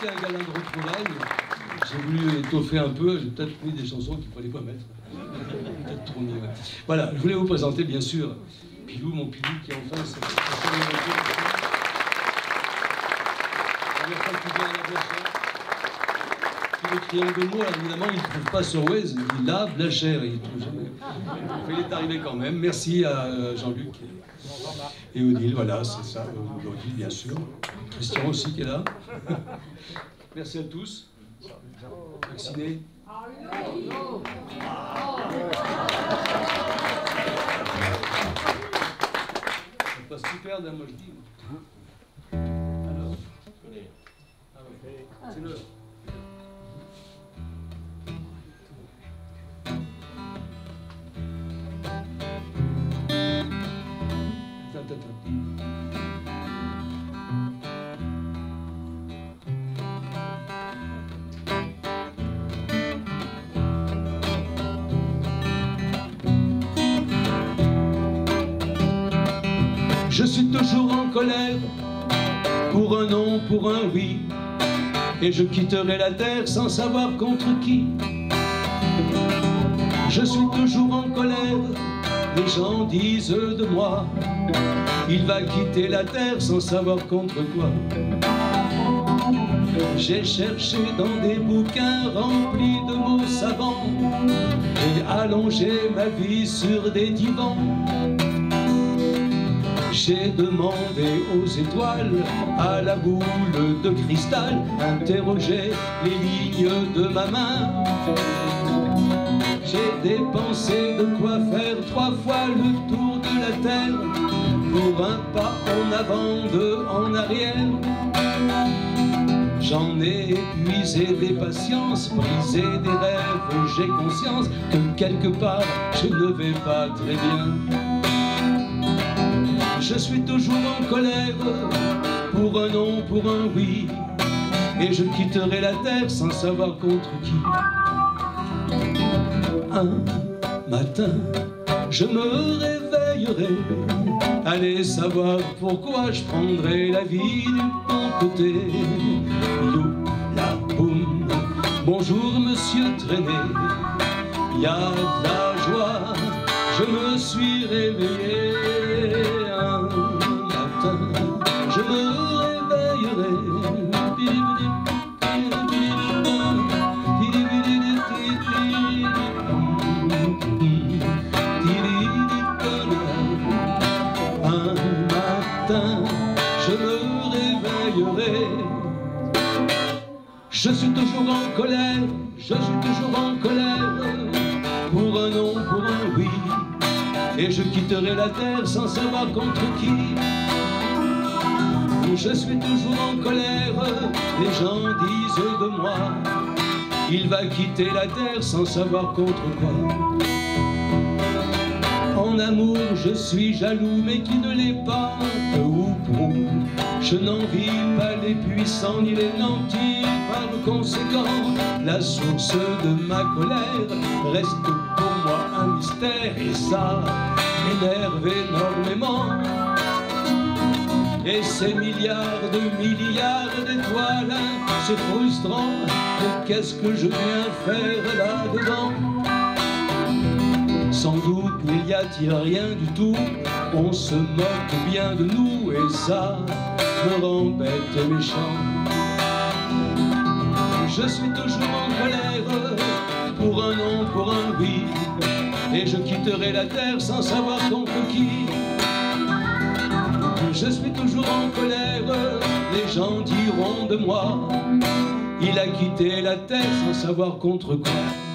c'était un gala de retrouvailles. J'ai voulu étoffer un peu, j'ai peut-être mis des chansons qu'il ne fallait pas mettre. Peut-être trop mieux. Voilà, je voulais vous présenter bien sûr Pilou, mon Pilou, qui est enfin cette le triangle de mots, alors évidemment, il ne trouve pas sur Waze, il dit là, Blachère, il ne trouve jamais. Il est arrivé quand même. Merci à Jean-Luc et Odile, voilà, c'est ça, Odile, bien sûr. Christian aussi qui est là. Merci à tous. Vaccinés. Ça passe super d'un moi je dis. Alors, ah ouais, c'est l'heure. Je suis toujours en colère, pour un non, pour un oui, et je quitterai la terre sans savoir contre qui. Je suis toujours en colère, les gens disent de moi, il va quitter la terre sans savoir contre quoi. J'ai cherché dans des bouquins remplis de mots savants, j'ai allongé ma vie sur des divans. J'ai demandé aux étoiles, à la boule de cristal, interrogé les lignes de ma main. J'ai dépensé de quoi faire 3 fois le tour de la terre, pour un pas en avant, 2 en arrière. J'en ai épuisé des patiences, brisé des rêves, j'ai conscience que quelque part je ne vais pas très bien. Je suis toujours en colère, pour un non, pour un oui, et je quitterai la terre sans savoir contre qui. Un matin, je me réveillerai, allez savoir pourquoi je prendrai la vie du bon côté. You, la boum, bonjour monsieur Traîné, y a de la joie, je me suis réveillé. Je me réveillerai, un matin, je me réveillerai. Je suis toujours en colère, je suis toujours en colère, pour un non, pour un oui, et je quitterai la terre sans savoir contre qui. Je suis toujours en colère, les gens disent de moi, il va quitter la terre sans savoir contre quoi. En amour je suis jaloux, mais qui ne l'est pas, ou prou. Je n'envie pas les puissants ni les nantis, par conséquent, la source de ma colère reste pour moi un mystère, et ça m'énerve énormément. Et ces milliards d'étoiles, c'est frustrant, mais qu'est-ce que je viens faire là-dedans? Sans doute n'y a-t-il rien du tout, on se moque bien de nous, et ça me rend bête et méchant. Je suis toujours en colère, pour un non, pour un oui, et je quitterai la terre sans savoir contre qui. Je suis toujours en colère, les gens diront de moi, il a quitté la terre sans savoir contre quoi.